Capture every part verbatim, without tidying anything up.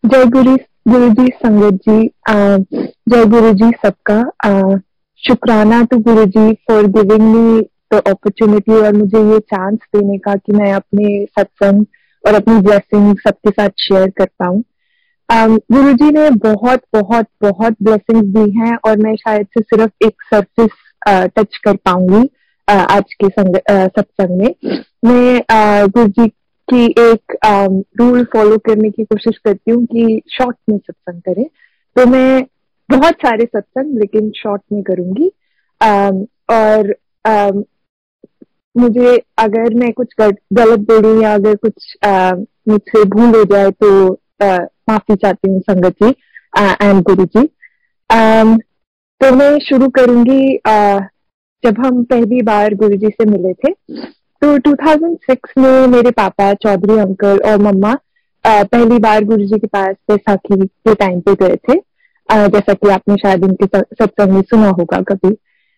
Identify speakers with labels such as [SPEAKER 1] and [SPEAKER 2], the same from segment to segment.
[SPEAKER 1] जय गुरु गुरु जी, संगत जी, अ, जय गुरु जी सबका। अ, शुक्राना to Guru ji for giving me the opportunity और मुझे ये चांस देने का कि मैं अपने सत्संग और अपनी ब्लेसिंग सबके साथ शेयर कर पाऊँ। गुरु जी ने बहुत बहुत बहुत ब्लेसिंग्स दी हैं और मैं शायद से सिर्फ एक सरफेस टच कर पाऊंगी आज के संग, अ, सत्संग में। मैं गुरु जी कि एक रूल फॉलो करने की कोशिश करती हूँ कि शॉर्ट में सत्संग करें, तो मैं बहुत सारे सत्संग लेकिन शॉर्ट में करूंगी। um, और um, मुझे अगर मैं कुछ गलत बोलूं या अगर कुछ uh, मुझसे भूल हो जाए तो uh, माफी चाहती हूँ संगत जी एंड गुरु जी। um, तो मैं शुरू करूंगी। uh, जब हम पहली बार गुरु जी से मिले थे तो दो हज़ार छह में मेरे पापा चौधरी अंकल और मम्मा पहली बार गुरुजी के पास बैसाखी के टाइम पे गए थे, जैसा कि आपने शायद उनके सत्संग में सुना होगा कभी।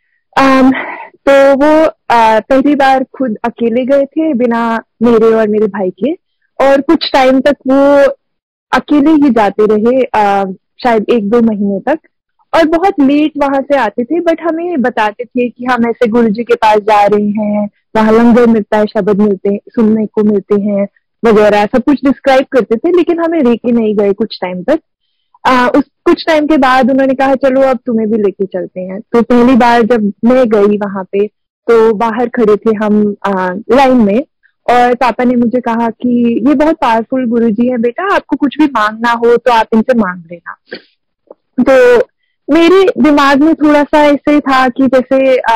[SPEAKER 1] तो वो पहली बार खुद अकेले गए थे बिना मेरे और मेरे भाई के, और कुछ टाइम तक वो अकेले ही जाते रहे, शायद एक दो महीने तक, और बहुत लेट वहां से आते थे। बट हमें बताते थे कि हम ऐसे गुरुजी के पास जा रहे हैं, वहां लंगर मिलता है, शब्द मिलते सुनने को मिलते हैं वगैरह, सब कुछ डिस्क्राइब करते थे, लेकिन हमें लेके नहीं गए कुछ टाइम तक। आ, उस कुछ टाइम के बाद उन्होंने कहा चलो अब तुम्हें भी लेके चलते हैं। तो पहली बार जब मैं गई वहां पे तो बाहर खड़े थे हम आ, लाइन में, और पापा ने मुझे कहा कि ये बहुत पावरफुल गुरुजी है बेटा, आपको कुछ भी मांगना हो तो आप इनसे मांग लेना। तो मेरे दिमाग में थोड़ा सा ऐसे था कि जैसे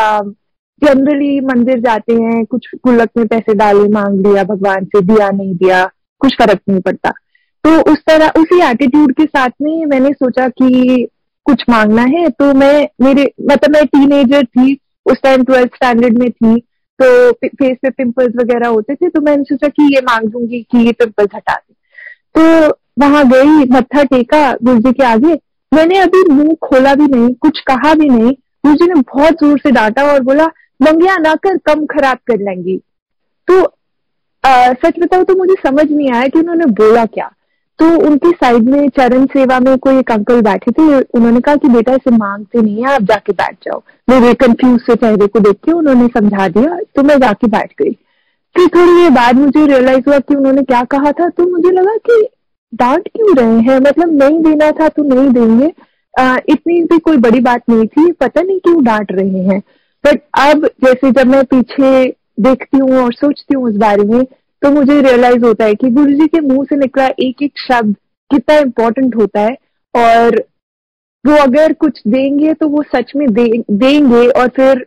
[SPEAKER 1] जनरली मंदिर जाते हैं, कुछ गुल्लक में पैसे डाले, मांग लिया भगवान से, दिया नहीं दिया कुछ फर्क नहीं पड़ता। तो उस तरह उसी एटीट्यूड के साथ में मैंने सोचा कि कुछ मांगना है। तो मैं मेरे मतलब मैं टीनेजर थी उस टाइम, ट्वेल्थ स्टैंडर्ड में थी, तो फेस पे पिंपल्स वगैरह होते थे, तो मैंने सोचा कि ये मांग दूंगी कि ये पिंपल्स हटा दे। तो वहां गई, मत्था टेका गुरुजी के आगे, मैंने अभी मुंह खोला भी नहीं, कुछ कहा भी नहीं, गुरुजी ने बहुत जोर से डांटा और बोला मंगिया ना कर, कम खराब कर लेंगी। तो आ, सच बताओ तो मुझे समझ नहीं आया कि उन्होंने बोला क्या। तो उनकी साइड में चरण सेवा में कोई एक अंकल बैठे थे, उन्होंने कहा कि बेटा इसे मांगते नहीं है, आप जाके बैठ जाओ। मेरे कंफ्यूज से चेहरे को देख के उन्होंने समझा दिया, तो मैं जाके बैठ गई। फिर थोड़ी देर बाद मुझे रियलाइज हुआ कि उन्होंने क्या कहा था, तो मुझे लगा कि डांट क्यों रहे हैं, मतलब नहीं देना था तो नहीं देंगे, आ, इतनी भी कोई बड़ी बात नहीं थी, पता नहीं क्यों डांट रहे हैं। बट अब जैसे जब मैं पीछे देखती हूँ और सोचती हूँ उस बारे में, तो मुझे रियलाइज होता है कि गुरुजी के मुंह से निकला एक एक शब्द कितना इम्पोर्टेंट होता है, और वो अगर कुछ देंगे तो वो सच में दे, देंगे, और फिर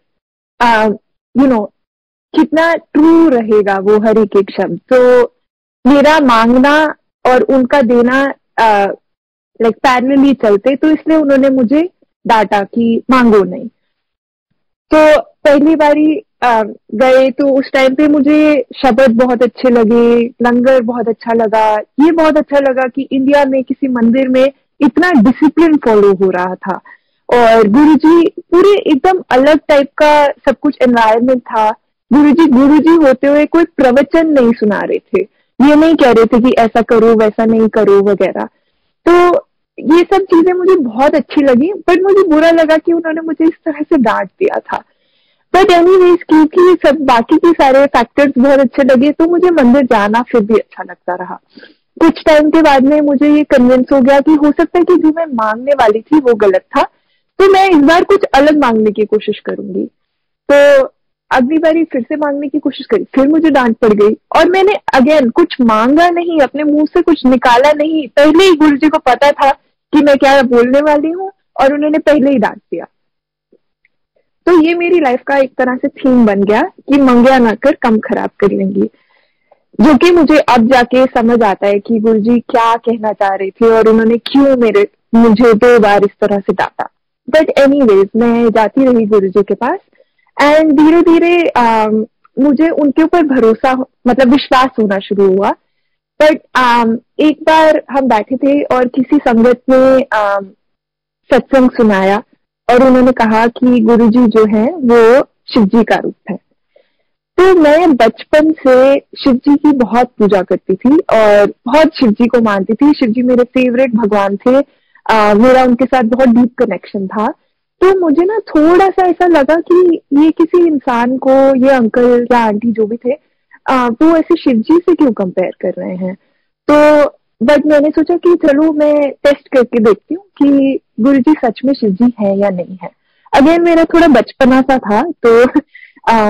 [SPEAKER 1] यू नो कितना ट्रू रहेगा वो हर एक एक शब्द। तो मेरा मांगना और उनका देना लाइक पैरेलली चलते, तो इसलिए उन्होंने मुझे डांटा कि मांगो नहीं। तो पहली बारी आ, गए तो उस टाइम पे मुझे शब्द बहुत अच्छे लगे, लंगर बहुत अच्छा लगा, ये बहुत अच्छा लगा कि इंडिया में किसी मंदिर में इतना डिसिप्लिन फॉलो हो रहा था, और गुरुजी पूरे एकदम अलग टाइप का सब कुछ एनवायरनमेंट था। गुरुजी गुरुजी होते हुए कोई प्रवचन नहीं सुना रहे थे, ये नहीं कह रहे थे कि ऐसा करो वैसा नहीं करो वगैरह। तो ये सब चीजें मुझे बहुत अच्छी लगी, बट मुझे बुरा लगा कि उन्होंने मुझे इस तरह से डांट दिया था। बट एनीवेज क्योंकि सब बाकी के सारे फैक्टर्स बहुत अच्छे लगे, तो मुझे मंदिर जाना फिर भी अच्छा लगता रहा। कुछ टाइम के बाद में मुझे ये कन्विंस हो गया कि हो सकता है कि जो मैं मांगने वाली थी वो गलत था, तो मैं इस बार कुछ अलग मांगने की कोशिश करूंगी। तो अगली बारी फिर से मांगने की कोशिश करी, फिर मुझे डांट पड़ गई, और मैंने अगेन कुछ मांगा नहीं, अपने मुंह से कुछ निकाला नहीं। पहले ही गुरुजी को पता था कि मैं क्या बोलने वाली हूँ, और उन्होंने पहले ही डांट दिया। तो ये मेरी लाइफ का एक तरह से थीम बन गया कि मंगिया ना कर, कम खराब कर लेंगी, जो कि मुझे अब जाके समझ आता है कि गुरुजी क्या कहना चाह रहे थे और उन्होंने क्यों मेरे मुझे दो बार इस तरह से डांटा। बट एनीवेज मैं जाती रही गुरुजी के पास, एंड धीरे धीरे मुझे उनके ऊपर भरोसा मतलब विश्वास होना शुरू हुआ। बट um, एक बार हम बैठे थे और किसी संगत ने um, सत्संग सुनाया, और उन्होंने कहा कि गुरुजी जो है वो शिव जी का रूप है। तो मैं बचपन से शिव जी की बहुत पूजा करती थी और बहुत शिव जी को मानती थी। शिव जी मेरे फेवरेट भगवान थे। आ, मेरा उनके साथ बहुत डीप कनेक्शन था। तो मुझे ना थोड़ा सा ऐसा लगा कि ये किसी इंसान को, ये अंकल या आंटी जो भी थे, आ, वो ऐसे शिव जी से क्यों कंपेयर कर रहे हैं। तो बट मैंने सोचा कि चलो मैं टेस्ट करके देखती हूँ कि गुरु जी सच में शिव जी है या नहीं है। अगेन मेरा थोड़ा बचपना सा था, तो आ,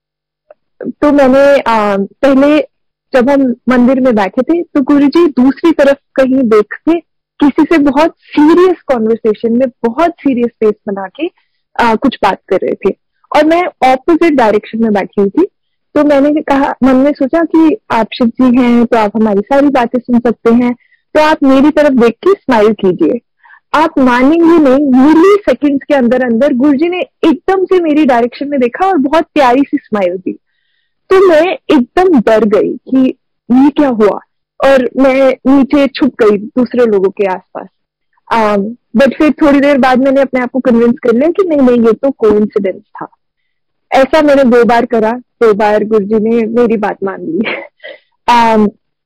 [SPEAKER 1] तो मैंने आ, पहले जब हम मंदिर में बैठे थे तो गुरुजी दूसरी तरफ कहीं देख के किसी से बहुत सीरियस कॉन्वर्सेशन में, बहुत सीरियस फेस बना के आ, कुछ बात कर रहे थे और मैं ऑपोजिट डायरेक्शन में बैठी हुई थी। तो मैंने कहा, मन में सोचा कि आप शिव जी हैं तो आप हमारी सारी बातें सुन सकते हैं, तो आप मेरी तरफ देख के स्माइल कीजिए। आप मानेंगे नहीं, मिली सेकेंड्स के अंदर अंदर गुरुजी ने एकदम से मेरी डायरेक्शन में देखा और बहुत प्यारी सी स्माइल दी। तो मैं एकदम डर गई कि ये क्या हुआ, और मैं नीचे छुप गई दूसरे लोगों के आसपास। बट फिर थोड़ी देर बाद मैंने अपने आप को कन्विंस कर लिया कि नहीं नहीं, ये तो कोइंसिडेंस था। ऐसा मैंने दो बार करा, दो बार गुरुजी ने मेरी बात मान ली। um,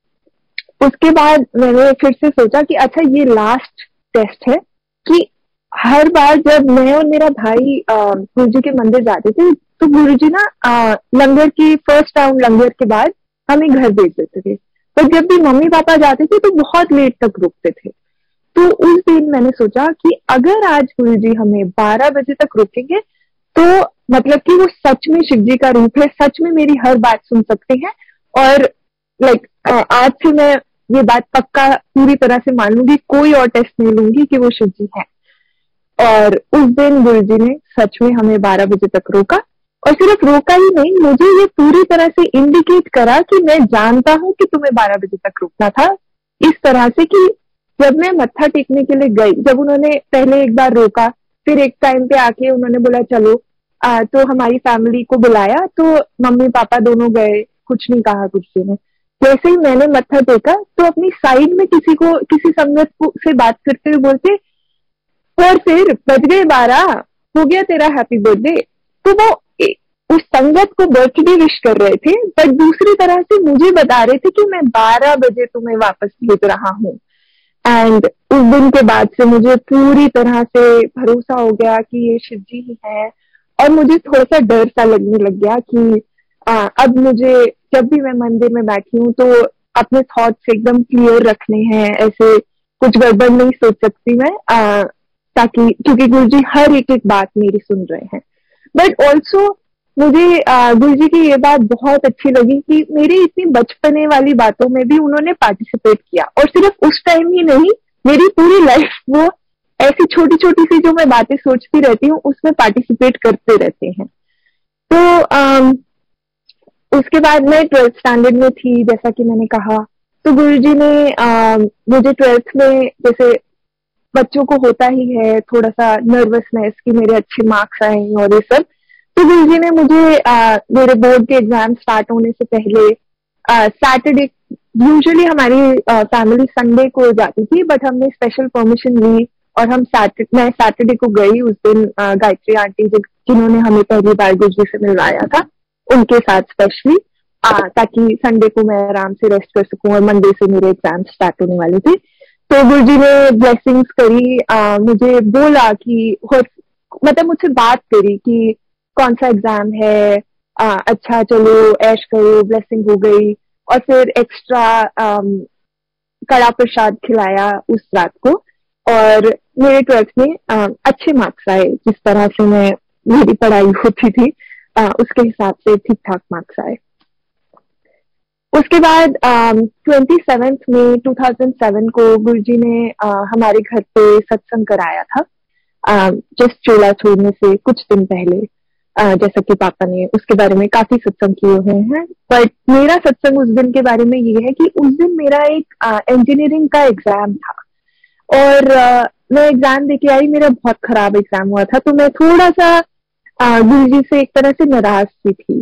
[SPEAKER 1] उसके बाद मैंने फिर से सोचा कि अच्छा, ये लास्ट टेस्ट है कि हर बार जब मैं और मेरा भाई गुरुजी के मंदिर जाते थे तो गुरुजी ना आ, लंगर की फर्स्ट राउंड लंगर के बाद हमें घर भेज देते थे। पर जब भी मम्मी पापा जाते थे तो बहुत लेट तक रुकते थे। तो उस दिन मैंने सोचा कि अगर आज गुरुजी हमें बारह बजे तक रोकेंगे तो मतलब कि वो सच में शिव जी का रूप है, सच में मेरी हर बात सुन सकते हैं। और लाइक आज से मैं ये बात पक्का पूरी तरह से मान लूंगी, कोई और टेस्ट नहीं लूंगी कि वो शिव जी है। और उस दिन गुरुजी ने सच में हमें बारह बजे तक रोका, और सिर्फ रोका ही नहीं, मुझे ये पूरी तरह से इंडिकेट करा कि मैं जानता हूं कि तुम्हें बारह बजे तक रुकना था। इस तरह से कि जब मैं मत्था टेकने के लिए गई, जब उन्होंने पहले एक बार रोका, फिर एक टाइम पे आके उन्होंने बोला चलो, आ, तो हमारी फैमिली को बुलाया, तो मम्मी पापा दोनों गए, कुछ नहीं कहा गुरुजी ने। जैसे ही मैंने मत्था टेका तो अपनी साइड में किसी को, किसी संगत से बात करते हुए बोलते, और फिर बज गए बारह, हो गया तेरा हैप्पी बर्थडे। तो वो उस संगत को बर्थडे विश कर रहे थे, बट दूसरी तरह से मुझे बता रहे थे कि मैं बारह बजे तुम्हें वापस भेज रहा हूँ। एंड उस दिन के बाद से मुझे पूरी तरह से भरोसा हो गया कि ये शिव जी ही है। और मुझे थोड़ा सा डर सा लगने लग गया कि आ, अब मुझे जब भी मैं मंदिर में बैठी हूँ तो अपने थॉट्स एकदम क्लियर रखने हैं, ऐसे कुछ गड़बड़ नहीं सोच सकती मैं, आ, ताकि, क्योंकि गुरुजी हर एक एक बात मेरी सुन रहे हैं। बट ऑल्सो मुझे गुरुजी की ये बात बहुत अच्छी लगी कि मेरी इतनी बचपने वाली बातों में भी उन्होंने पार्टिसिपेट किया, और सिर्फ उस टाइम ही नहीं, मेरी पूरी लाइफ वो ऐसी छोटी छोटी सी जो मैं बातें सोचती रहती हूँ उसमें पार्टिसिपेट करते रहते हैं। तो आ, उसके बाद मैं ट्वेल्थ स्टैंडर्ड में थी, जैसा कि मैंने कहा। तो गुरुजी ने आ, मुझे ट्वेल्थ में, जैसे बच्चों को होता ही है थोड़ा सा नर्वसनेस कि मेरे अच्छे मार्क्स आए और ये सब, तो गुरुजी ने मुझे आ, मेरे बोर्ड के एग्जाम स्टार्ट होने से पहले सैटरडे, यूजुअली हमारी फैमिली संडे को जाती थी, बट हमने स्पेशल परमिशन ली और हम सैटरडे मैं सैटरडे को गई। उस दिन गायत्री आंटी जिन्होंने हमें पहली बार गुरुजी से मिलवाया था, उनके साथ स्पेशली, ताकि संडे को मैं आराम से रेस्ट कर सकूं, और मंडे से मेरे एग्जाम स्टार्ट होने वाले थे। तो गुरुजी ने ब्लेसिंग्स करी, आ, मुझे बोला कि, मतलब मुझसे बात करी कि कौन सा एग्जाम है, आ, अच्छा चलो ऐश करो, ब्लेसिंग हो गई। और फिर एक्स्ट्रा कड़ा प्रसाद खिलाया उस रात को, और मेरे ट्वेल्थ में आ, अच्छे मार्क्स आए। जिस तरह से मैं मेरी पढ़ाई होती थी आ, उसके हिसाब से ठीक ठाक मार्क्स आए। उसके बाद ट्वेंटी सेवेंथ में टू थाउजेंड सेवन को गुरुजी ने आ, हमारे घर पे सत्संग कराया था, जस्ट चोला छोड़ने से कुछ दिन पहले। आ, जैसा कि पापा ने उसके बारे में काफी सत्संग किए हुए हैं, बट मेरा सत्संग उस दिन के बारे में ये है कि उस दिन मेरा एक इंजीनियरिंग का एग्जाम था, और आ, मैं एग्जाम देके आई, मेरा बहुत खराब एग्जाम हुआ था। तो मैं थोड़ा सा गुरुजी से एक तरह से नाराज सी थी,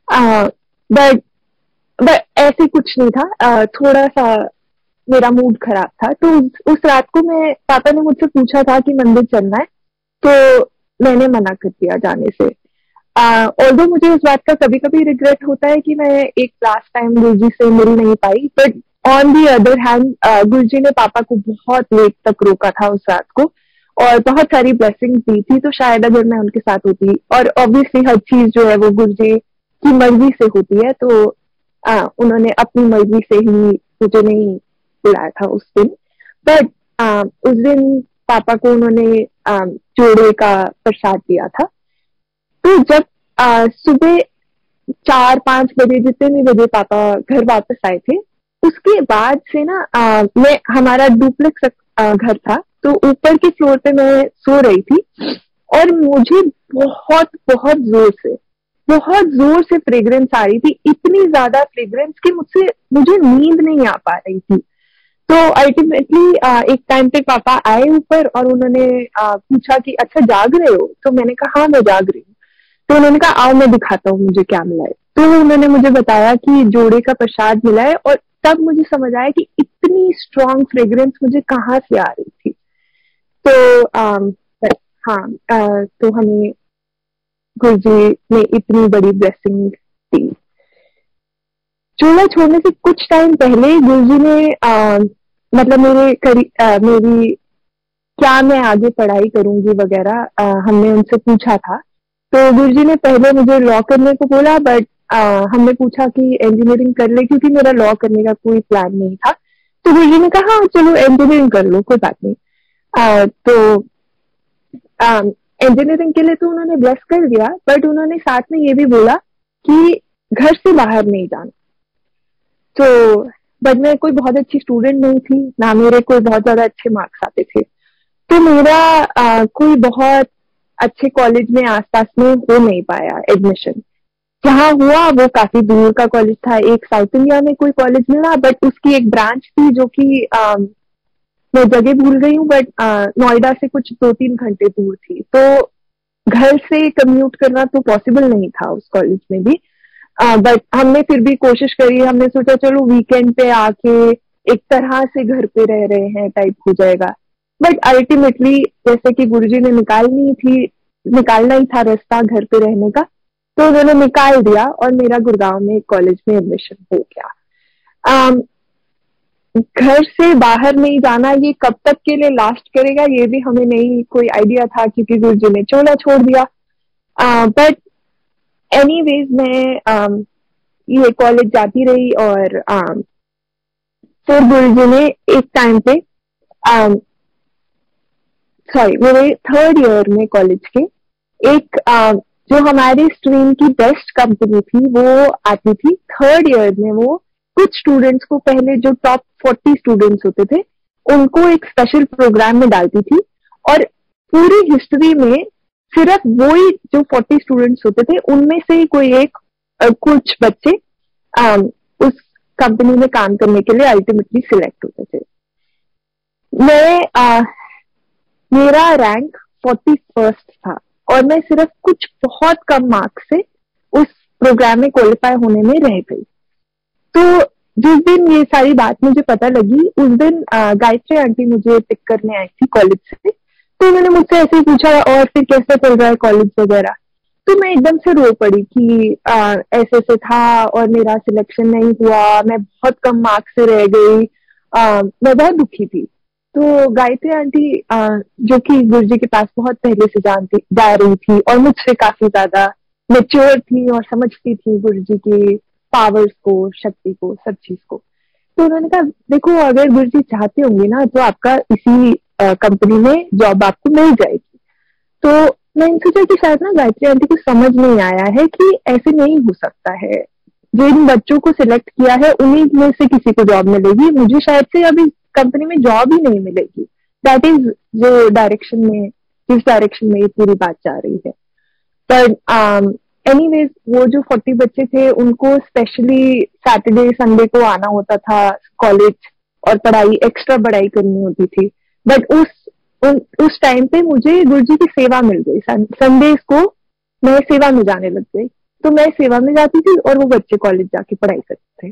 [SPEAKER 1] बट बट ऐसे कुछ नहीं था, आ, थोड़ा सा मेरा मूड खराब था। तो उस, उस रात को मैं, पापा ने मुझसे पूछा था कि मंदिर चलना है, तो मैंने मना कर दिया जाने से। ऑल्दो मुझे इस बात का कभी कभी रिग्रेट होता है कि मैं एक लास्ट टाइम गुरुजी से मिल नहीं पाई, but on the other hand Guruji ने पापा को बहुत लेट तक रोका था उस रात को और बहुत सारी ब्लेसिंग दी थी, तो शायद अगर मैं उनके साथ होती, और ऑब्वियसली हर चीज जो है वो गुरुजी की मर्जी से होती है, तो आ, उन्होंने अपनी मर्जी से ही मुझे नहीं बुलाया था उस दिन। बट उस दिन पापा को उन्होंने आ, जोड़े का प्रसाद दिया था। तो जब आ, सुबह चार पांच बजे जितने भी बजे पापा घर वापस आए थे, उसके बाद से ना आ, मैं हमारा डुप्लेक्स घर था, तो ऊपर के फ्लोर पे मैं सो रही थी और मुझे बहुत बहुत जोर से बहुत जोर से फ्रेग्रेंस आ रही थी, इतनी ज्यादा फ्रेग्रेंस कि मुझसे मुझे नींद नहीं आ पा रही थी। तो अल्टीमेटली एक टाइम पे पापा आए ऊपर और उन्होंने आ, पूछा कि अच्छा जाग रहे हो? तो मैंने कहा हाँ मैं जाग रही हूँ। तो उन्होंने कहा आओ मैं दिखाता हूँ मुझे क्या मिला है। तो उन्होंने मुझे बताया कि जोड़े का प्रसाद मिला है, और तब मुझे समझ आया कि इतनी स्ट्रॉन्ग फ्रेग्रेंस मुझे कहाँ से आ रही थी। तो आ, हाँ आ, तो हमें गुरुजी ने इतनी बड़ी ब्लेसिंग दी। चूल्हा छोड़ने से कुछ टाइम पहले गुरुजी ने आ, मतलब मेरे करी आ, मेरी क्या मैं आगे पढ़ाई करूंगी वगैरह हमने उनसे पूछा था। तो गुरुजी ने पहले मुझे लॉ करने को बोला, बट हमने पूछा कि इंजीनियरिंग कर ले, क्योंकि मेरा लॉ करने का कोई प्लान नहीं था। तो गुरुजी ने कहा हाँ चलो इंजीनियरिंग कर लो, कोई बात नहीं। आ, तो इंजीनियरिंग के लिए तो उन्होंने ब्लेस कर दिया, बट उन्होंने साथ में ये भी बोला कि घर से बाहर नहीं जाना। तो बट मैं कोई बहुत अच्छी स्टूडेंट नहीं थी, ना मेरे कोई बहुत ज्यादा अच्छे मार्क्स आते थे, तो मेरा आ, कोई बहुत अच्छे कॉलेज में आसपास में हो नहीं पाया एडमिशन। जहाँ हुआ वो काफी दूर का कॉलेज था, एक साउथ इंडिया में कोई कॉलेज मिला, बट उसकी एक ब्रांच थी जो कि मैं जगह भूल गई हूँ, बट नोएडा से कुछ दो तीन घंटे दूर थी। तो घर से कम्यूट करना तो पॉसिबल नहीं था उस कॉलेज में भी, बट हमने फिर भी कोशिश करी। हमने सोचा चलो वीकेंड पे आके एक तरह से घर पे रह रहे हैं टाइप हो जाएगा, बट अल्टीमेटली जैसे कि गुरुजी ने निकालनी थी निकालना ही था रास्ता घर पे रहने का, तो उन्होंने निकाल दिया और मेरा गुड़गांव में कॉलेज में एडमिशन हो गया। um, घर से बाहर नहीं जाना ये कब तक के लिए लास्ट करेगा ये भी हमें नहीं कोई आइडिया था, क्योंकि गुरुजी ने चोला छोड़ दिया। बट एनीवेज मैं um, ये कॉलेज जाती रही, और um, फिर गुरुजी ने एक टाइम पे सॉरी um, मेरे थर्ड ईयर में कॉलेज के एक uh, जो हमारी स्ट्रीम की बेस्ट कंपनी थी वो आती थी थर्ड ईयर में। वो कुछ स्टूडेंट्स को पहले जो टॉप फोर्टी स्टूडेंट्स होते थे उनको एक स्पेशल प्रोग्राम में डालती थी, और पूरी हिस्ट्री में सिर्फ वही जो फोर्टी स्टूडेंट्स होते थे उनमें से ही कोई एक आ, कुछ बच्चे आ, उस कंपनी में काम करने के लिए अल्टीमेटली सिलेक्ट होते थे। मैं आ, मेरा रैंक फोर्टी फर्स्ट था और मैं सिर्फ कुछ बहुत कम मार्क्स से उस प्रोग्राम में क्वालिफाई होने में रह गई। तो जिस दिन ये सारी बात मुझे पता लगी उस दिन गायत्री आंटी मुझे पिक करने आई थी कॉलेज से। तो उन्होंने मुझसे ऐसे ही पूछा और फिर कैसे चल रहा है कॉलेज वगैरह। तो मैं एकदम से रो पड़ी कि आ, ऐसे से था और मेरा सिलेक्शन नहीं हुआ, मैं बहुत कम मार्क्स से रह गई, आ, मैं बहुत दुखी थी। तो गायत्री आंटी आ, जो कि गुरुजी के पास बहुत पहले से जानती जा रही थी और मुझसे काफी ज्यादा मेच्योर थी और समझती थी गुरुजी के पावर्स को, शक्ति को, सब चीज को। तो उन्होंने कहा देखो अगर गुरुजी चाहते होंगे ना तो आपका इसी कंपनी में जॉब आपको मिल जाएगी। तो मैंने सोचा कि शायद ना गायत्री आंटी को समझ नहीं आया है कि ऐसे नहीं हो सकता है, जिन बच्चों को सिलेक्ट किया है उन्हीं में से किसी को जॉब मिलेगी, मुझे शायद से अभी कंपनी में जॉब ही नहीं मिलेगी। दैट इज जो डायरेक्शन में जिस डायरेक्शन में ये पूरी बात जा रही है। पर एनीवेज वो जो फोर्टी बच्चे थे उनको स्पेशली सैटरडे संडे को आना होता था कॉलेज और पढ़ाई एक्स्ट्रा पढ़ाई करनी होती थी। बट उस उन, उस टाइम पे मुझे गुरुजी की सेवा मिल गई। संडेज को मैं सेवा में जाने लग गई, तो मैं सेवा में जाती थी और वो बच्चे कॉलेज जाके पढ़ाई करते थे।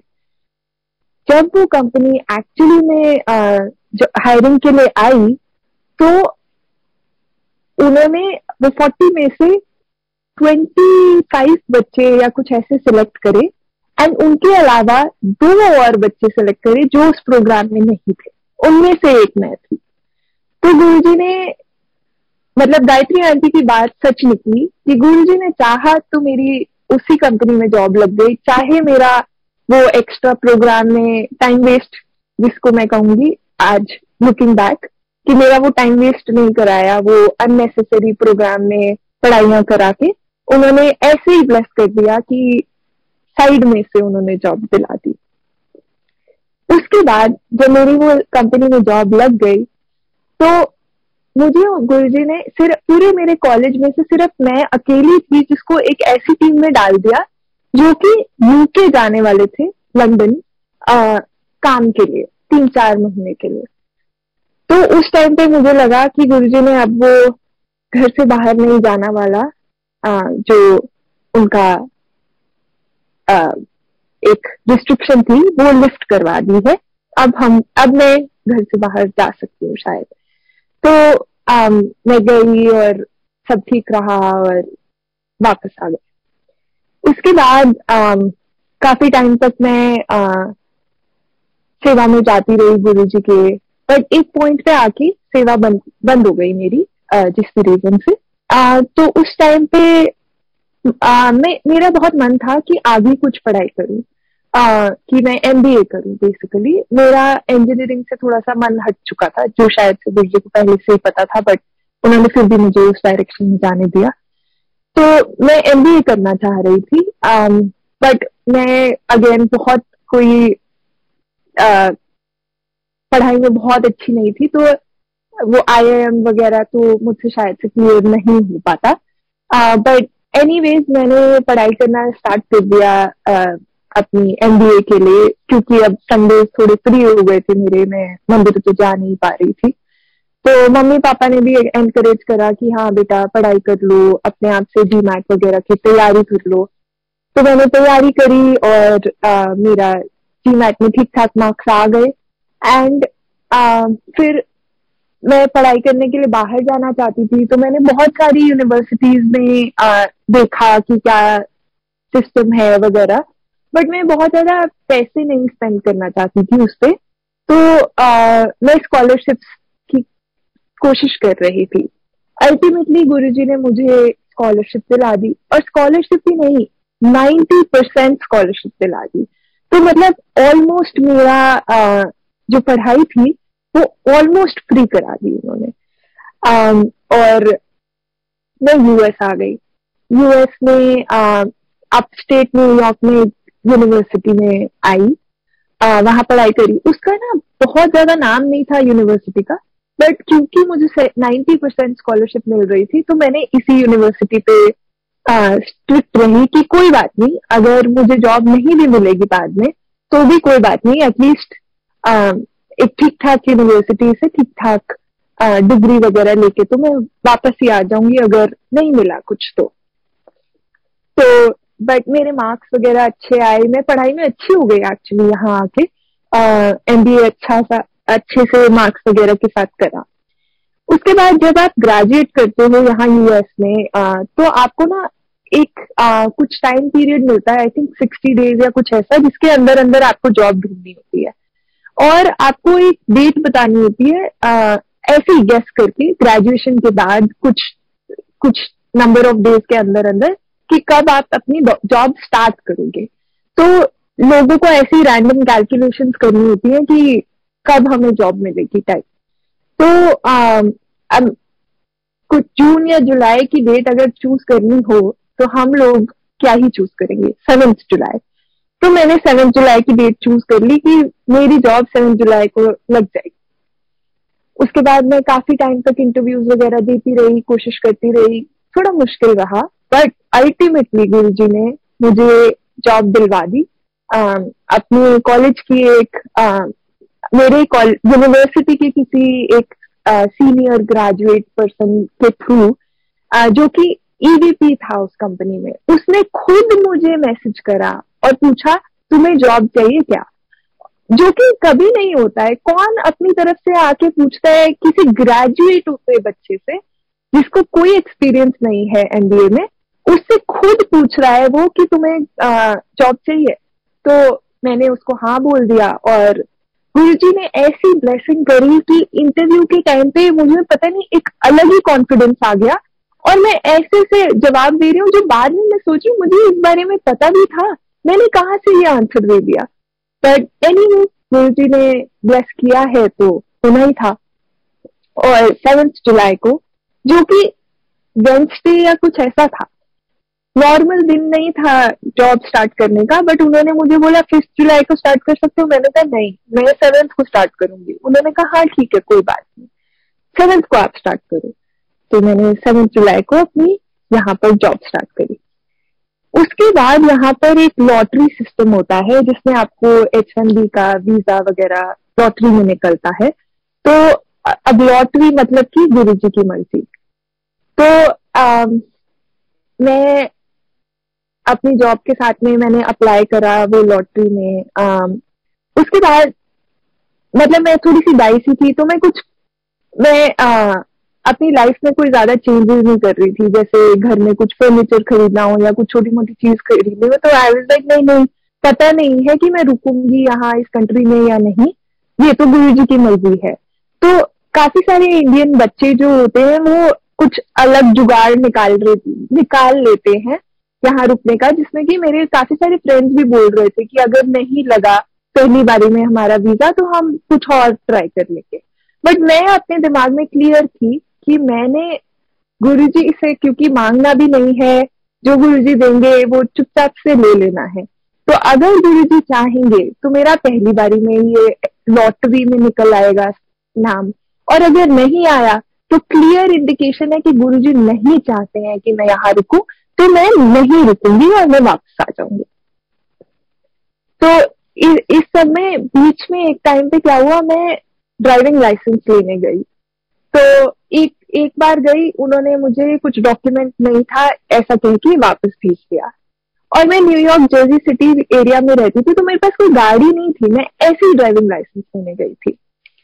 [SPEAKER 1] जब वो कंपनी एक्चुअली में जो हायरिंग के लिए आई तो उन्होंने वो फोर्टी में से ट्वेंटी फाइव बच्चे या कुछ ऐसे सिलेक्ट करे एंड उनके अलावा दो और बच्चे सिलेक्ट करे जो उस प्रोग्राम में नहीं थे, उनमें से एक मैं थी। तो गुरुजी ने, मतलब गायत्री आंटी की बात सच निकली कि गुरुजी ने चाहा तो मेरी उसी कंपनी में जॉब लग गई, चाहे मेरा वो एक्स्ट्रा प्रोग्राम में टाइम वेस्ट, जिसको मैं कहूंगी आज लुकिंग बैक, कि मेरा वो टाइम वेस्ट नहीं कराया, वो अननेसेसरी प्रोग्राम में पढ़ाइयां करा के उन्होंने ऐसे ही ब्लेस कर दिया कि साइड में से उन्होंने जॉब दिला दी। उसके बाद जब मेरी वो कंपनी में जॉब लग गई तो मुझे गुरुजी ने सिर्फ पूरे मेरे कॉलेज में से सिर्फ मैं अकेली थी जिसको एक ऐसी टीम में डाल दिया जो कि यूके जाने वाले थे, लंदन आ, काम के लिए तीन चार महीने के लिए। तो उस टाइम पे मुझे लगा कि गुरुजी ने अब वो घर से बाहर नहीं जाना वाला, आ, जो उनका आ, एक रिस्ट्रिक्शन थी वो लिफ्ट करवा दी है। अब हम अब मैं घर से बाहर जा सकती हूँ शायद। तो आ, मैं गई और सब ठीक रहा और वापस आ गई। उसके बाद आ, काफी टाइम तक मैं आ, सेवा में जाती रही गुरुजी के, बट एक पॉइंट पे आके सेवा बंद बंद हो गई मेरी आ, जिस भी रीजन से। आ, तो उस टाइम पे आ, मैं मेरा बहुत मन था कि आगे कुछ पढ़ाई करूं, आ, कि मैं एमबीए करूं। बेसिकली मेरा इंजीनियरिंग से थोड़ा सा मन हट चुका था, जो शायद से गुरुजी को पहले से ही पता था, बट उन्होंने फिर भी मुझे उस डायरेक्शन में जाने दिया। तो मैं एमबीए करना चाह रही थी, बट मैं अगेन बहुत कोई आ, पढ़ाई में बहुत अच्छी नहीं थी, तो वो आईआईएम वगैरह तो मुझसे शायद से क्लियर नहीं हो पाता। बट एनीवेज मैंने पढ़ाई करना स्टार्ट कर दिया uh, अपनी एमबीए के लिए, क्योंकि अब संडे थोड़े फ्री हो गए थे मेरे, मैं मंदिर तो जा नहीं पा रही थी। तो मम्मी पापा ने भी एनकरेज करा कि हाँ बेटा पढ़ाई कर लो, अपने आप से जी मैट वगैरह की तैयारी कर लो। तो मैंने तैयारी करी और uh, मेरा जी मैट में ठीक ठाक मार्क्स आ गए। एंड uh, फिर मैं पढ़ाई करने के लिए बाहर जाना चाहती थी, तो मैंने बहुत सारी यूनिवर्सिटीज में आ, देखा कि क्या सिस्टम है वगैरह, बट मैं बहुत ज्यादा पैसे नहीं स्पेंड करना चाहती थी उस पर। तो आ, मैं स्कॉलरशिप्स की कोशिश कर रही थी। अल्टीमेटली गुरुजी ने मुझे स्कॉलरशिप दिला दी, और स्कॉलरशिप ही नहीं, नाइन्टी परसेंट स्कॉलरशिप दिला दी। तो मतलब ऑलमोस्ट मेरा आ, जो पढ़ाई थी वो ऑलमोस्ट फ्री करा दी उन्होंने। um, और मैं यूएस आ गई। यूएस में अपस्टेट न्यूयॉर्क में यूनिवर्सिटी में आई, uh, वहां पढ़ाई करी। उसका ना बहुत ज्यादा नाम नहीं था यूनिवर्सिटी का, बट क्योंकि मुझे नाइन्टी परसेंट स्कॉलरशिप मिल रही थी तो मैंने इसी यूनिवर्सिटी पे स्ट्रिक्ट uh, रही कि कोई बात नहीं, अगर मुझे जॉब नहीं भी मिलेगी बाद में तो भी कोई बात नहीं, एटलीस्ट uh, एक ठीक ठाक यूनिवर्सिटी से ठीक ठाक डिग्री वगैरह लेके तो मैं वापस ही आ जाऊंगी अगर नहीं मिला कुछ तो। तो बट मेरे मार्क्स वगैरह अच्छे आए, मैं पढ़ाई में अच्छी हो गई एक्चुअली यहाँ आके। एमबीए अच्छा सा अच्छे से मार्क्स वगैरह के साथ करा। उसके बाद जब आप ग्रेजुएट करते हो यहाँ यूएस में, आ, तो आपको ना एक आ, कुछ टाइम पीरियड मिलता है, आई थिंक सिक्सटी डेज या कुछ ऐसा, जिसके अंदर अंदर आपको जॉब ढूंढनी होती है और आपको एक डेट बतानी होती है, आ, ऐसे ही गेस करके ग्रेजुएशन के बाद कुछ कुछ नंबर ऑफ डेज के अंदर अंदर कि कब आप अपनी जॉब स्टार्ट करोगे। तो लोगों को ऐसी रैंडम कैलकुलेशंस करनी होती है कि कब हमें जॉब मिलेगी टाइप। तो आ, अब कुछ जून या जुलाई की डेट अगर चूज करनी हो तो हम लोग क्या ही चूज करेंगे, सेवेंथ जुलाई। तो मैंने सेवन जुलाई की डेट चूज कर ली कि मेरी जॉब सेवन जुलाई को लग जाएगी। उसके बाद मैं काफी टाइम तक इंटरव्यूज वगैरह देती रही, कोशिश करती रही, थोड़ा मुश्किल रहा, बट अल्टीमेटली गुरुजी ने मुझे जॉब दिलवा दी। आ, अपनी कॉलेज की एक आ, मेरे यूनिवर्सिटी के किसी एक सीनियर ग्रेजुएट पर्सन के थ्रू, जो कि ईवीपी था उस कंपनी में, उसने खुद मुझे मैसेज करा और पूछा तुम्हें जॉब चाहिए क्या, जो कि कभी नहीं होता है। कौन अपनी तरफ से आके पूछता है किसी ग्रेजुएट हुए बच्चे से जिसको कोई एक्सपीरियंस नहीं है एमबीए में, उससे खुद पूछ रहा है वो कि तुम्हें जॉब चाहिए। तो मैंने उसको हाँ बोल दिया और गुरुजी ने ऐसी ब्लेसिंग करी कि इंटरव्यू के टाइम पे मुझे पता नहीं एक अलग ही कॉन्फिडेंस आ गया और मैं ऐसे से जवाब दे रही हूँ जो बाद में मैं सोच रही हूँ मुझे इस बारे में पता भी था, मैंने कहाँ से ये आंसर दे दिया। बट एनीवे गुरुजी ने ब्लेस किया है तो होना ही था। और सेवेंथ जुलाई को, जो कि वेंसडे या कुछ ऐसा था, नॉर्मल दिन नहीं था जॉब स्टार्ट करने का, बट उन्होंने मुझे बोला फिफ्थ जुलाई को स्टार्ट कर सकते हो। मैंने कहा नहीं, मैं सेवेंथ को स्टार्ट करूंगी। उन्होंने कहा हाँ ठीक है कोई बात नहीं, सेवेंथ को आप स्टार्ट करो। तो मैंने सेवेंथ जुलाई को अपनी यहाँ पर जॉब स्टार्ट करी। उसके बाद यहाँ पर एक लॉटरी सिस्टम होता है जिसमें आपको एच वन बी का वीजा वगैरह लॉटरी में निकलता है। तो अब लॉटरी मतलब कि गुरुजी की मर्जी। तो आ, मैं अपनी जॉब के साथ में मैंने अप्लाई करा वो लॉटरी में। आ, उसके बाद मतलब मैं थोड़ी सी डाइसी थी, तो मैं कुछ मैं आ, अपनी लाइफ में कोई ज्यादा चेंजेस नहीं कर रही थी, जैसे घर में कुछ फर्नीचर खरीदना हो या कुछ छोटी मोटी चीज खरीदनी हो। तो आई वाज लाइक नहीं नहीं पता नहीं है कि मैं रुकूंगी यहाँ इस कंट्री में या नहीं, ये तो गुरुजी की मर्जी है। तो काफी सारे इंडियन बच्चे जो होते हैं वो कुछ अलग जुगाड़ निकाल रहे निकाल लेते हैं यहाँ रुकने का, जिसमें कि मेरे काफी सारे फ्रेंड्स भी बोल रहे थे कि अगर नहीं लगा पहली बारी में हमारा वीजा तो हम कुछ और ट्राई कर लेंगे। बट मैं अपने दिमाग में क्लियर थी कि मैंने गुरुजी से क्योंकि मांगना भी नहीं है, जो गुरुजी देंगे वो चुपचाप से ले लेना है। तो अगर गुरुजी चाहेंगे तो मेरा पहली बारी में ये लॉटरी में निकल आएगा नाम, और अगर नहीं आया तो क्लियर इंडिकेशन है कि गुरुजी नहीं चाहते हैं कि मैं यहाँ रुकूं, तो मैं नहीं रुकूंगी और मैं वापस आ जाऊंगी। तो इस, इस सब में बीच में एक टाइम पे क्या हुआ, मैं ड्राइविंग लाइसेंस लेने गई। तो एक एक बार गई, उन्होंने मुझे कुछ डॉक्यूमेंट नहीं था ऐसा कह के वापस भेज दिया। और मैं न्यूयॉर्क जर्सी सिटी एरिया में रहती थी, तो मेरे पास कोई गाड़ी नहीं थी, मैं ऐसे ही ड्राइविंग लाइसेंस लेने गई थी।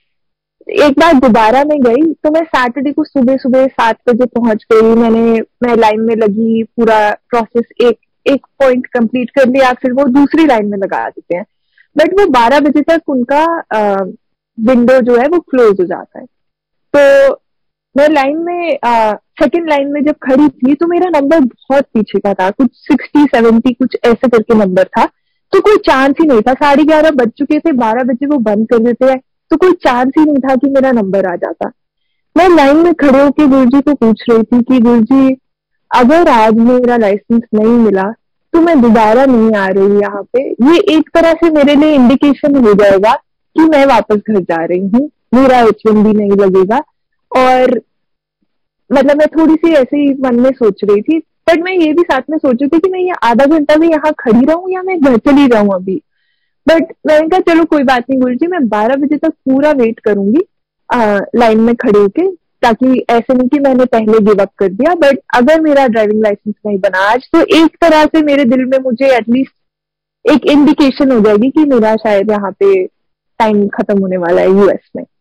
[SPEAKER 1] एक बार दोबारा मैं गई तो मैं सैटरडे को सुबह सुबह सात बजे पहुंच गई। मैंने मैं लाइन में लगी, पूरा प्रोसेस एक एक पॉइंट कंप्लीट कर लिया, फिर वो दूसरी लाइन में लगा देते हैं। बट वो बारह बजे तक उनका विंडो जो है वो क्लोज हो जाता है। तो मैं लाइन में सेकंड लाइन में जब खड़ी थी तो मेरा नंबर बहुत पीछे का था, कुछ सिक्सटी सेवेंटी कुछ ऐसे करके नंबर था। तो कोई चांस ही नहीं था, साढ़े ग्यारह बज चुके थे, बारह बजे वो बंद कर देते हैं, तो कोई चांस ही नहीं था कि मेरा नंबर आ जाता। मैं लाइन में खड़े होकर गुरुजी को पूछ रही थी कि गुरुजी अगर आज मेरा लाइसेंस नहीं मिला तो मैं दोबारा नहीं आ रही यहाँ पे। ये एक तरह से मेरे लिए इंडिकेशन हो जाएगा कि मैं वापस घर जा रही हूँ, मेरा एच वन बी नहीं लगेगा। और मतलब मैं थोड़ी सी ऐसे ही मन में सोच रही थी, बट मैं ये भी साथ में सोच रही थी कि मैं ये आधा घंटा भी यहाँ खड़ी रहूं या मैं घर चली जाऊं अभी। बट मैंने कहा चलो कोई बात नहीं गुरुजी, मैं बारह बजे तक पूरा वेट करूंगी आ, लाइन में खड़े होके, ताकि ऐसे नहीं कि मैंने पहले गिव अप कर दिया। बट अगर मेरा ड्राइविंग लाइसेंस नहीं बना आज, तो एक तरह से मेरे दिल में मुझे एटलीस्ट एक इंडिकेशन हो जाएगी कि मेरा शायद यहाँ पे टाइम खत्म होने वाला है यूएस में।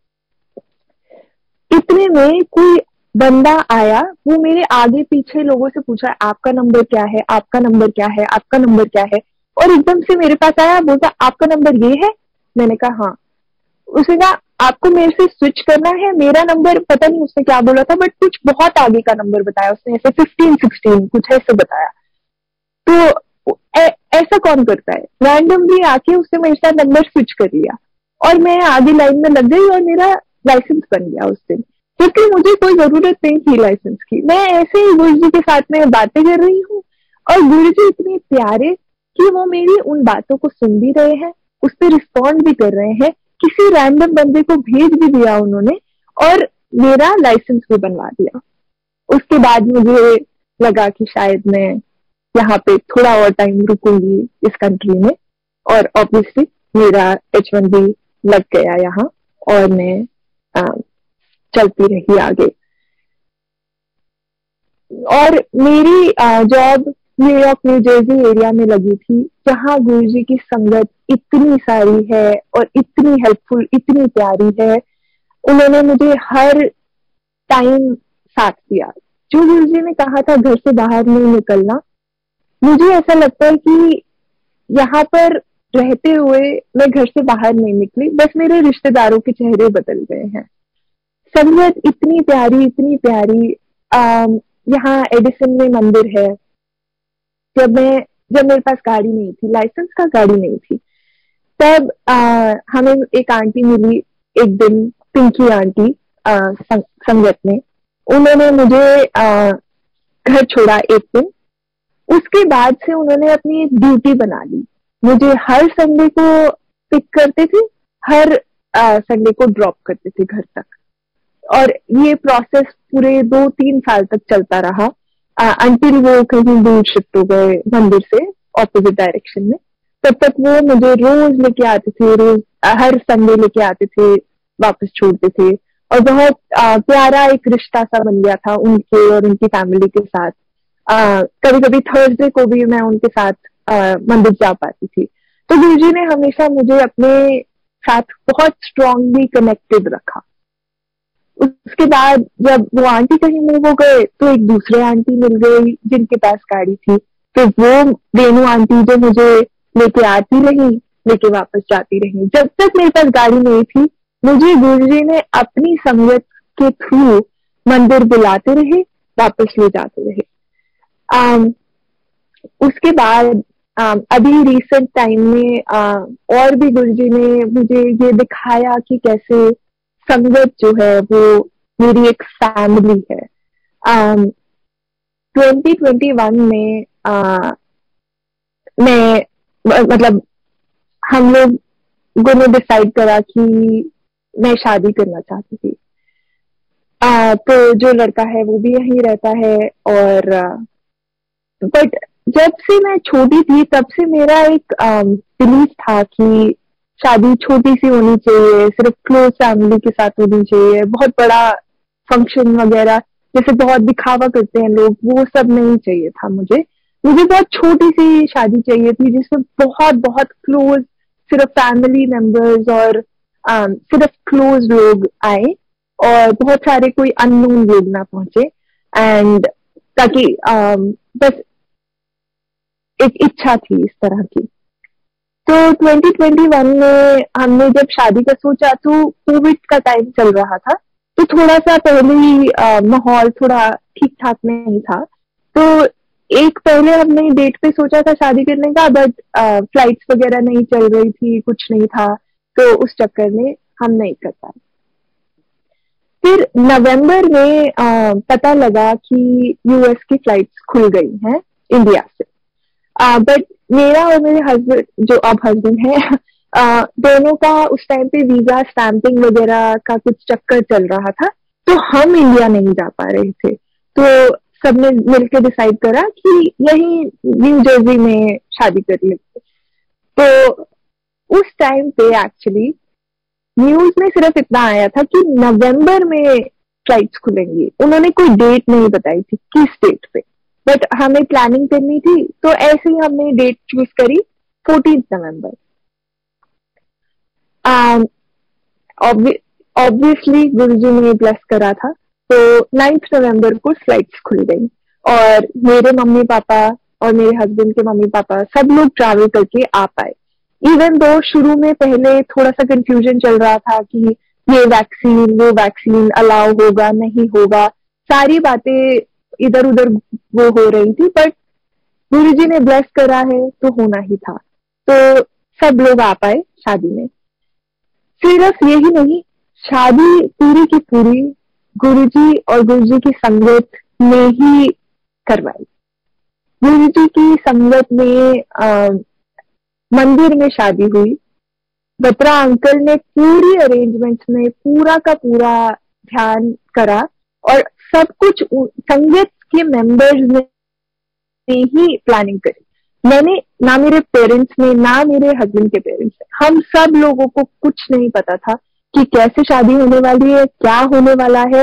[SPEAKER 1] इतने में कोई बंदा आया, वो मेरे आगे पीछे लोगों से पूछा आपका नंबर क्या है, आपका नंबर क्या है, आपका नंबर क्या है, और एकदम से मेरे पास आया, बोलता आपका नंबर ये है। मैंने कहा हाँ। उसने कहा आपको मेरे से स्विच करना है, मेरा नंबर पता नहीं उसने क्या बोला था, बट कुछ बहुत आगे का नंबर बताया उसने, ऐसे फिफ्टीन सिक्सटीन कुछ ऐसे बताया। तो ए, ऐसा कौन करता है, रैंडमली आके उसने मेरे साथ नंबर स्विच कर लिया और मैं आगे लाइन में लग गई और मेरा लाइसेंस बन गया उस दिन, क्योंकि मुझे कोई जरूरत नहीं थी लाइसेंस की। मैं ऐसे ही गुरुजी के साथ में बातें कर रही हूँ और गुरुजी इतने प्यारे कि वो मेरी उन बातों को सुन भी रहे हैं, उस पर रिस्पॉन्ड भी कर रहे हैं। किसी रैंडम बंदे को भेज भी दिया उन्होंने और मेरा लाइसेंस भी बनवा दिया। उसके बाद मुझे लगा कि शायद मैं यहाँ पे थोड़ा और टाइम रुकूंगी इस कंट्री में, और ऑब्वियसली मेरा एच वन बी लग गया यहाँ और मैं आ, चलती रही आगे। और मेरी job New York new Jersey area में लगी थी, जहाँ गुरुजी की संगत इतनी सारी है और इतनी हेल्पफुल, इतनी प्यारी है। उन्होंने मुझे हर टाइम साथ दिया, जो गुरुजी ने कहा था घर से बाहर नहीं निकलना, मुझे ऐसा लगता है कि यहाँ पर रहते हुए मैं घर से बाहर नहीं निकली, बस मेरे रिश्तेदारों के चेहरे बदल गए हैं। संगत इतनी प्यारी, इतनी प्यारी। यहाँ एडिसन में मंदिर है। जब मैं जब मेरे पास गाड़ी नहीं थी, लाइसेंस का गाड़ी नहीं थी, तब आ, हमें एक आंटी मिली एक दिन, पिंकी आंटी आ, संग, संगत में। उन्होंने मुझे आ, घर छोड़ा एक दिन। उसके बाद से उन्होंने अपनी एक ड्यूटी बना ली, मुझे हर संडे को पिक करते थे, हर संडे को ड्रॉप करते थे घर तक। और ये प्रोसेस पूरे दो तीन साल तक चलता रहा, अंटिल वो कहीं दूर शिफ्ट हो गए मंदिर से ऑपोजिट डायरेक्शन में। तब तक वो मुझे रोज लेके आते थे, रोज हर संडे लेके आते थे, वापस छोड़ते थे। और बहुत आ, प्यारा एक रिश्ता सा बन गया था उनके और उनकी फैमिली के साथ। कभी कभी थर्सडे को भी मैं उनके साथ आ, मंदिर जा पाती थी। तो गुरुजी ने हमेशा मुझे अपने साथ बहुत स्ट्रांगली कनेक्टेड रखा। उसके बाद जब वो आंटी कहीं मूव हो गए तो एक दूसरे आंटी मिल गई जिनके पास गाड़ी थी। तो वो रेनू आंटी जो मुझे लेके आती रही, लेके वापस जाती रही। जब तक मेरे पास गाड़ी नहीं थी, मुझे गुरुजी ने अपनी संगत के थ्रू मंदिर बुलाते रहे, वापस ले जाते रहे। um, उसके बाद um, अभी रिसेंट टाइम में uh, और भी गुरुजी ने मुझे ये दिखाया कि कैसे संगत जो है वो मेरी एक फैमिली है। um, ट्वेंटी ट्वेंटी वन में uh, मैं मतलब हम लोगों ने डिसाइड करा कि मैं शादी करना चाहती थी। uh, तो जो लड़का है वो भी यहीं रहता है। और बट uh, जब से मैं छोटी थी तब से मेरा एक बिलीफ um, था कि शादी छोटी सी होनी चाहिए, सिर्फ क्लोज फैमिली के साथ होनी चाहिए। बहुत बड़ा फंक्शन वगैरह जैसे बहुत दिखावा करते हैं लोग, वो सब नहीं चाहिए था मुझे। मुझे बहुत छोटी सी शादी चाहिए थी जिसमें बहुत बहुत क्लोज सिर्फ फैमिली मेंबर्स और आ, सिर्फ क्लोज लोग आए और बहुत सारे कोई अननोन लोग ना पहुंचे। एंड ताकि आ, बस एक इच्छा थी इस तरह की। तो ट्वेंटी ट्वेंटी वन में हमने जब शादी का सोचा तो कोविड का टाइम चल रहा था, तो थोड़ा सा पहले ही माहौल थोड़ा ठीक ठाक नहीं था। तो एक पहले हमने डेट पे सोचा था शादी करने का, बट फ्लाइट्स वगैरह नहीं चल रही थी, कुछ नहीं था, तो उस चक्कर में हम नहीं कर पाए। फिर नवंबर में आ, पता लगा कि यूएस की फ्लाइट्स खुल गई हैं इंडिया से। बट मेरा और मेरे हस्बैंड, जो अब हस्बैंड है, आ, दोनों का उस टाइम पे वीजा स्टैंपिंग वगैरह का कुछ चक्कर चल रहा था, तो हम इंडिया नहीं जा पा रहे थे। तो सबने मिलकर डिसाइड करा कि यही न्यू जर्सी में शादी कर लेते। तो उस टाइम पे एक्चुअली न्यूज में सिर्फ इतना आया था कि नवंबर में फ्लाइट्स खुलेंगी। उन्होंने कोई डेट नहीं बताई थी किस डेट पे, बट हमें प्लानिंग करनी थी, तो ऐसे ही हमने डेट चूज करी फोर्टीन नवंबर। ऑब्वियसली गुरुजी ने ब्लेस करा था, तो नाइन्थ नवंबर को फ्लाइट्स खुल गई और मेरे मम्मी पापा और मेरे हस्बैंड के मम्मी पापा सब लोग ट्रैवल करके आ पाए। इवन दो शुरू में पहले थोड़ा सा कंफ्यूजन चल रहा था कि ये वैक्सीन वो वैक्सीन अलाउ होगा नहीं होगा, सारी बातें इधर उधर वो हो रही थी, बट गुरुजी ने ब्लेस करा है तो होना ही था। तो सब लोग आ पाए शादी में। सिर्फ यही नहीं, शादी पूरी की पूरी गुरुजी और गुरुजी की संगत ने ही करवाई। गुरुजी की संगत में आ, मंदिर में शादी हुई। बत्रा अंकल ने पूरी अरेंजमेंट्स में पूरा का पूरा ध्यान करा और सब कुछ संगत के मेंबर्स ने ही प्लानिंग करी। मैंने ना, मेरे पेरेंट्स ने, ना मेरे हस्बैंड के पेरेंट्स ने, हम सब लोगों को कुछ नहीं पता था कि कैसे शादी होने वाली है, क्या होने वाला है,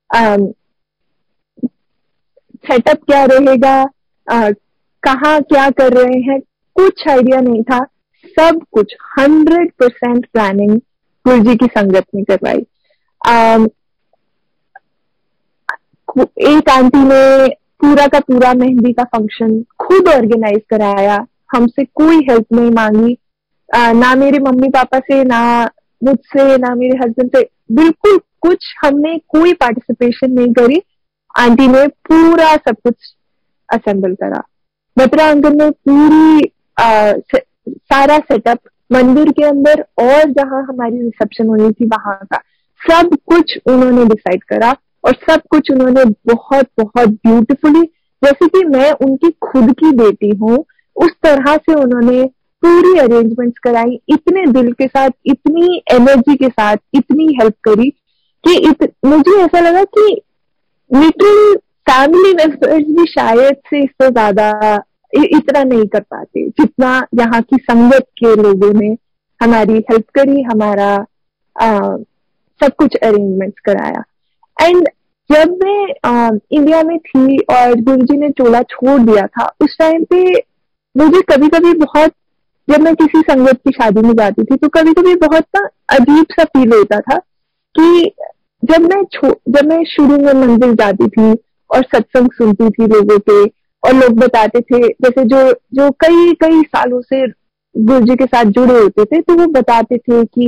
[SPEAKER 1] सेटअप क्या रहेगा, आ, कहाँ क्या कर रहे हैं, कुछ आइडिया नहीं था। सब कुछ हंड्रेड परसेंट प्लानिंग गुरुजी की संगत ने करवाई। एक आंटी ने पूरा का पूरा मेहंदी का फंक्शन खुद ऑर्गेनाइज कराया, हमसे कोई हेल्प नहीं मांगी, आ, ना मेरे मम्मी पापा से, ना मुझसे, ना मेरे हस्बैंड से, बिल्कुल कुछ हमने कोई पार्टिसिपेशन नहीं करी। आंटी ने पूरा सब कुछ असेंबल करा। बत्रा अंकल ने पूरी आ, से, सारा सेटअप मंदिर के अंदर और जहां हमारी रिसेप्शन होनी थी वहां का सब कुछ उन्होंने डिसाइड करा, और सब कुछ उन्होंने बहुत बहुत ब्यूटीफुली, जैसे कि मैं उनकी खुद की बेटी हूँ उस तरह से उन्होंने पूरी अरेंजमेंट्स कराई, इतने दिल के साथ, इतनी एनर्जी के साथ, इतनी हेल्प करी कि इत, मुझे ऐसा लगा कि लिटरली फैमिली मेंबर्स भी शायद से इससे ज्यादा इतना नहीं कर पाते जितना यहाँ की संगत के लोगों ने हमारी हेल्प करी, हमारा आ, सब कुछ अरेंजमेंट्स कराया। एंड जब मैं आ, इंडिया में थी और गुरुजी ने चोला छोड़ दिया था, उस टाइम पे मुझे कभी कभी बहुत, जब मैं किसी संगत की शादी में जाती थी तो कभी कभी बहुत ना अजीब सा फील होता था कि जब मैं जब मैं शुरू में मंदिर जाती थी और सत्संग सुनती थी लोगों के, और लोग बताते थे, जैसे जो जो कई कई सालों से गुरुजी के साथ जुड़े होते थे, तो वो बताते थे कि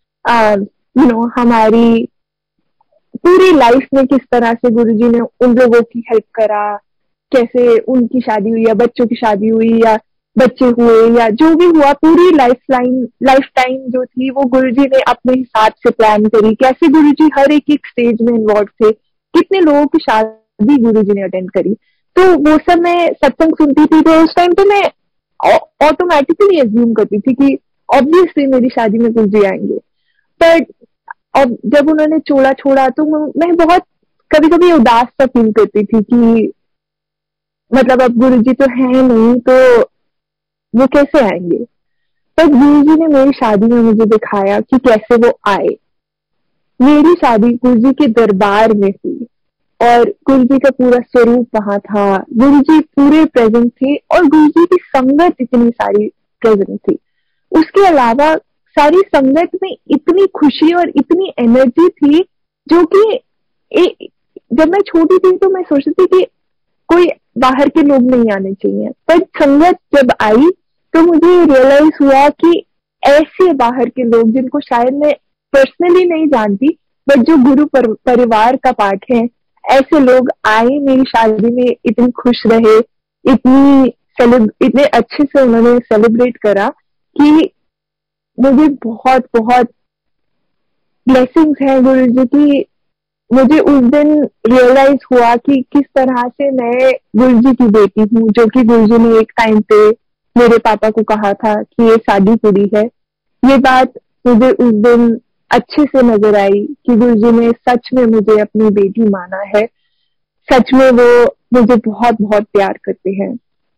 [SPEAKER 1] यू नो हमारी पूरी लाइफ में किस तरह से गुरुजी ने उन लोगों की हेल्प करा, कैसे उनकी शादी हुई या बच्चों की शादी हुई या बच्चे हुए या जो भी हुआ, पूरी लाइफ लाइन लाइफ टाइम जो थी वो गुरुजी ने अपने हिसाब से प्लान करी, कैसे गुरुजी हर एक एक स्टेज में इन्वॉल्व थे, कितने लोगों की शादी गुरुजी ने अटेंड करी। तो वो सब मैं सत्संग सुनती थी, तो उस टाइम पे मैं ऑटोमेटिकली एज्यूम करती थी कि ऑब्वियसली मेरी शादी में गुरुजी आएंगे। बट अब जब उन्होंने चोला छोड़ा तो मैं बहुत कभी कभी उदास सा फील करती थी कि मतलब अब गुरुजी तो है नहीं तो वो कैसे आएंगे। पर गुरुजी ने मेरी शादी में मुझे दिखाया कि कैसे वो आए। मेरी शादी गुरुजी के दरबार में हुई और गुरुजी का पूरा स्वरूप वहां था, गुरुजी पूरे प्रेजेंट थे और गुरुजी की संगत इतनी सारी प्रेजेंट थी। उसके अलावा सारी संगत में इतनी खुशी और इतनी एनर्जी थी जो कि जब मैं छोटी थी तो मैं सोचती थी कि कोई बाहर के लोग नहीं आने चाहिए, पर संगत जब आई तो मुझे रियलाइज हुआ कि ऐसे बाहर के लोग जिनको शायद मैं पर्सनली नहीं जानती बट जो गुरु पर, परिवार का पार्ट है, ऐसे लोग आए मेरी शादी में, इतनी खुश रहे, इतनी इतने अच्छे से उन्होंने सेलिब्रेट करा कि मुझे बहुत बहुत ब्लेसिंग्स हैं गुरुजी की। मुझे उस दिन रियलाइज हुआ कि किस तरह से मैं गुरुजी की बेटी हूँ, जो कि गुरुजी ने एक टाइम पे मेरे पापा को कहा था कि ये शादी कुड़ी है। ये बात मुझे उस दिन अच्छे से नजर आई कि गुरुजी ने सच में मुझे अपनी बेटी माना है, सच में वो मुझे बहुत बहुत प्यार करते हैं।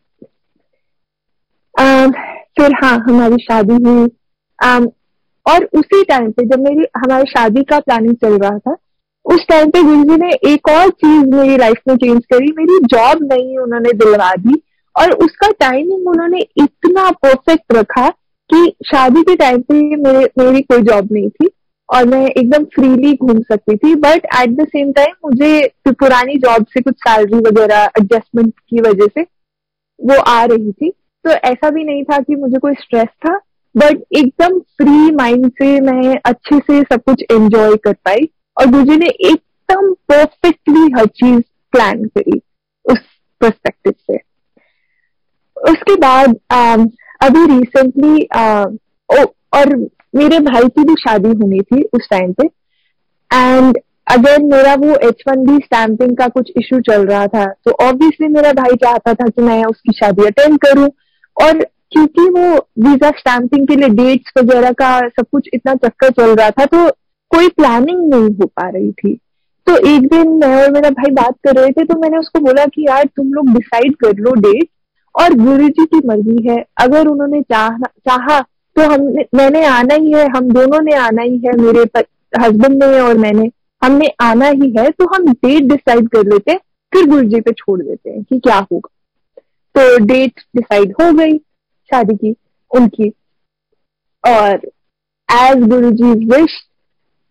[SPEAKER 1] आ, फिर हाँ हमारी शादी हुई, आ, और उसी टाइम पे जब मेरी हमारी शादी का प्लानिंग चल रहा था, उस टाइम पे गुरुजी ने एक और चीज मेरी लाइफ में चेंज करी। मेरी जॉब नहीं उन्होंने दिलवा दी और उसका टाइमिंग उन्होंने इतना परफेक्ट रखा कि शादी के टाइम पे मेरे मेरी कोई जॉब नहीं थी और मैं एकदम फ्रीली घूम सकती थी, but at the same time मुझे पुरानी जॉब से कुछ सैलरी वगैरह एडजस्टमेंट की वजह से वो आ रही थी। तो ऐसा भी नहीं था कि मुझे कोई स्ट्रेस था, बट एकदम फ्री माइंड से मैं अच्छे से सब कुछ एंजॉय कर पाई और गुरुजी ने एकदम परफेक्टली हर चीज प्लान करी उस पर्सपेक्टिव से। उसके बाद आ, अभी रिसेंटली और मेरे भाई की भी शादी होनी थी उस टाइम पे, एंड अगर मेरा वो एच वन बी स्टैंपिंग का कुछ इशू चल रहा था तो ऑब्वियसली मेरा भाई चाहता था कि मैं उसकी शादी अटेंड करूं, और क्योंकि वो वीजा स्टैंपिंग के लिए डेट्स वगैरह का सब कुछ इतना चक्कर चल रहा था तो कोई प्लानिंग नहीं हो पा रही थी। तो एक दिन मैं और मेरा भाई बात कर रहे थे तो मैंने उसको बोला कि यार तुम लोग डिसाइड कर लो डेट, और गुरुजी की मर्जी है, अगर उन्होंने चाहा चाहा तो हमने मैंने आना ही है, हम दोनों ने आना ही है, मेरे हस्बैंड ने और मैंने, हमने आना ही है, तो हम डेट डिसाइड कर लेते हैं, फिर गुरुजी पे छोड़ देते हैं कि क्या होगा। तो डेट डिसाइड हो गई शादी की उनकी, और एज गुरुजी विश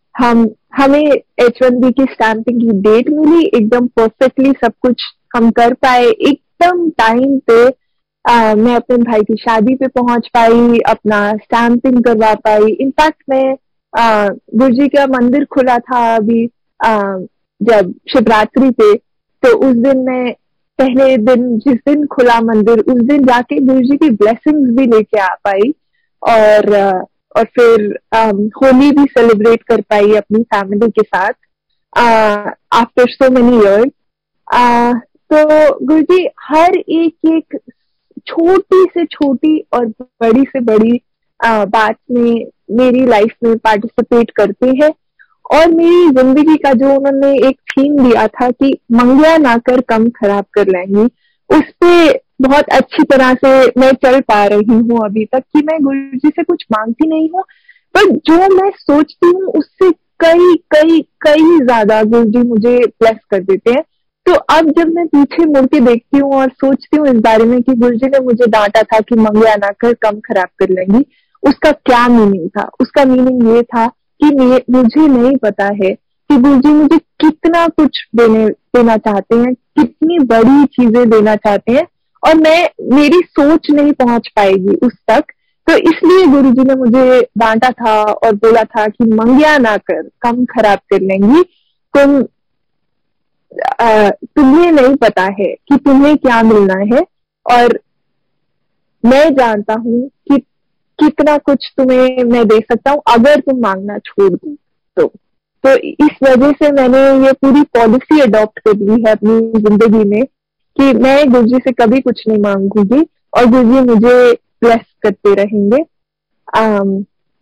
[SPEAKER 1] हम हमें एच वन बी की स्टैंपिंग की डेट मिली, एकदम परफेक्टली सब कुछ हम कर पाए, एकदम टाइम पे आ, मैं अपने भाई की शादी पे पहुंच पाई, अपना स्टैंपिंग करवा पाई। इनफैक्ट मैं गुरु जी का मंदिर खुला था अभी आ, जब शिवरात्रि पे, तो उस दिन मैं पहले दिन जिस दिन खुला मंदिर उस दिन जाके गुरु जी की ब्लेसिंग्स भी लेके आ पाई, और और फिर होली भी सेलिब्रेट कर पाई अपनी फैमिली के साथ आफ्टर सो मेनी इयर्स। तो गुरुजी हर एक एक छोटी से छोटी और बड़ी से बड़ी आ, बात में मेरी लाइफ में पार्टिसिपेट करते हैं, और मेरी जिंदगी का जो उन्होंने एक थीम दिया था कि मंगया ना कर कम खराब कर लाएंगी, उस पे बहुत अच्छी तरह से मैं चल पा रही हूँ अभी तक, कि मैं गुरु जी से कुछ मांगती नहीं हूँ, पर जो मैं सोचती हूँ उससे कई कई कई ज्यादा गुरु जी मुझे ब्लेस कर देते हैं। तो अब जब मैं पीछे मुड़ के देखती हूँ और सोचती हूँ इस बारे में कि गुरु जी ने मुझे डांटा था कि मंगया ना कर कम खराब कर लेंगी, उसका क्या मीनिंग था? उसका मीनिंग ये था कि मुझे नहीं पता है कि गुरु जी मुझे कितना कुछ देने देना चाहते हैं, कितनी बड़ी चीजें देना चाहते हैं, और मैं मेरी सोच नहीं पहुंच पाएगी उस तक। तो इसलिए गुरु जी ने मुझे डांटा था और बोला था कि मंगया ना कर कम खराब कर लेंगी, तुम आ, तुम्हें नहीं पता है कि तुम्हें क्या मिलना है, और मैं जानता हूँ कि कितना कुछ तुम्हें मैं दे सकता हूँ अगर तुम मांगना छोड़ दो तो। तो इस वजह से मैंने ये पूरी पॉलिसी अडॉप्ट कर ली है अपनी जिंदगी में कि मैं गुरुजी से कभी कुछ नहीं मांगूंगी, और गुरुजी मुझे ब्लेस करते रहेंगे। आम,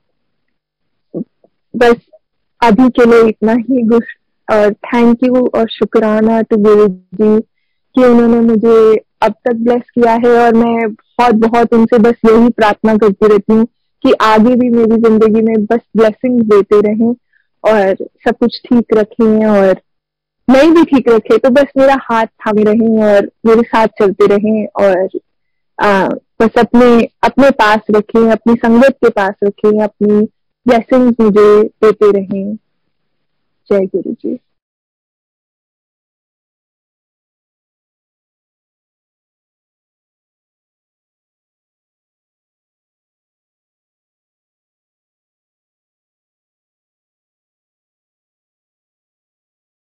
[SPEAKER 1] बस अभी के लिए इतना ही। और थैंक यू और शुक्राना टू गुरु जी कि उन्होंने मुझे अब तक ब्लेस किया है, और मैं बहुत बहुत उनसे बस यही प्रार्थना करती रहती हूँ कि आगे भी मेरी जिंदगी में बस ब्लेसिंग देते रहें और सब कुछ ठीक रखें, और नहीं भी ठीक रखे तो बस मेरा हाथ थामे रहें और मेरे साथ चलते रहें, और आ, बस अपने अपने पास रखें, अपनी संगत के पास रखें, अपनी ब्लेसिंग्स मुझे देते रहें। जय गुरु जी।